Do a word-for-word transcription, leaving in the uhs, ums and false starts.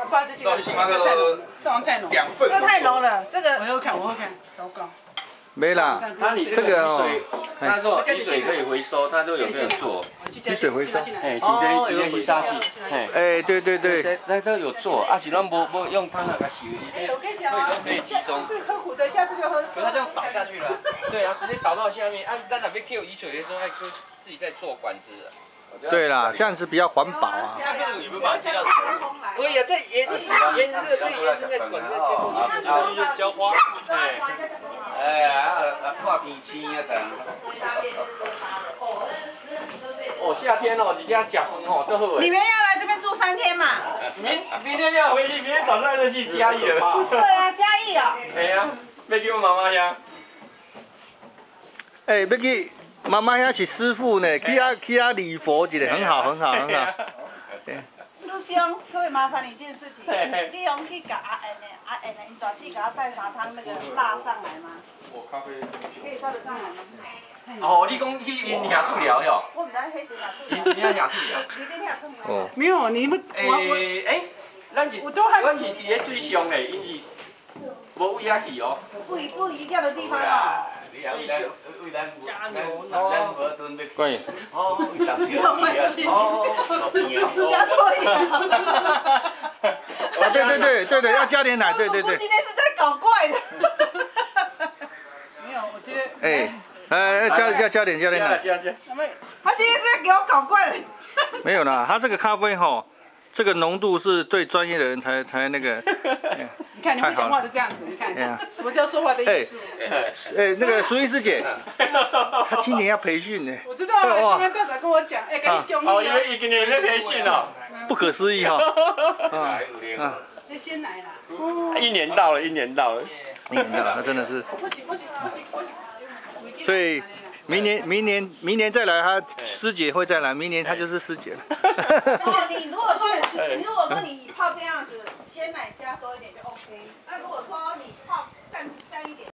怕这些太浓了，这王太浓， 两份。 这太浓了，这个我要看，我要看，糟糕。 没啦， 它你这个雨水，他说雨水可以回收，他都有这样做。 雨水回收， 哎，直接直接去杀气，哎， 哎，对对对， 那都有做，啊是咱无无用汤那个洗， 哎，我跟你讲啊， 可以集中。 是喝苦的，下次就喝。 可是它这样倒下去了。对啊，直接倒到下面，啊，咱那边 Q 雨水的时候，哎，就自己在做管子。 对啦，这样子比较环保啊。 那这个你们把它接到可以啊，这沿沿着这个沿着那个管子接过去， 然后就浇花。 哎，哎呀，啊破天青啊等。哦，夏天哦，你家吃饭哦，这好。 你们要来这边住三天嘛？ 明明天要回去，明天早上就去嘉义了。 对啊，嘉义哦。 哎呀，要给我妈妈呀。 哎，要去。 妈妈遐是师傅呢，去遐去遐礼佛一下，很好很好很好。 师兄，可不可以麻烦你一件事情？你用去给阿恩的阿恩的，因大姐给他带砂汤那个辣上来吗？ 我咖啡。 可以照得上来吗？ 哦，你讲去因遐处聊哟？ 我唔知迄是哪处因因遐遐处聊。 你跟遐处聊。 哦。 没有，你们诶诶，咱是，咱是伫咧水上嘞，因是无位遐去哦。 不一不一样的地方哦。 水上。 加牛关于哦，哦， 加多一点。 啊，对对对对对，要加点奶，对对对。 今天是在搞怪的。没有，我觉得。 哎，呃，加加加点加点奶。 加加。 他今天是在给我搞怪的。 没有啦，他这个咖啡哈，这个浓度是对专业的人才才那个。 你看你会讲话就这样子，你看，什么叫说话的艺术？ 哎，那个淑英师姐，她今年要培训呢。 我知道啊，今天大嫂跟我讲，哎，赶紧用力啊。 哦，因为一今年在培训哦。 不可思议哈。啊啊。那鲜奶啦。 一年到了，一年到了。 一年到了，那真的是。 不行不行不行不行。 所以明年明年明年再来，她师姐会再来，明年她就是师姐了。 哦，你如果说你如果说你泡这样子，鲜奶加多一点就 OK。那如果说你泡淡淡一点。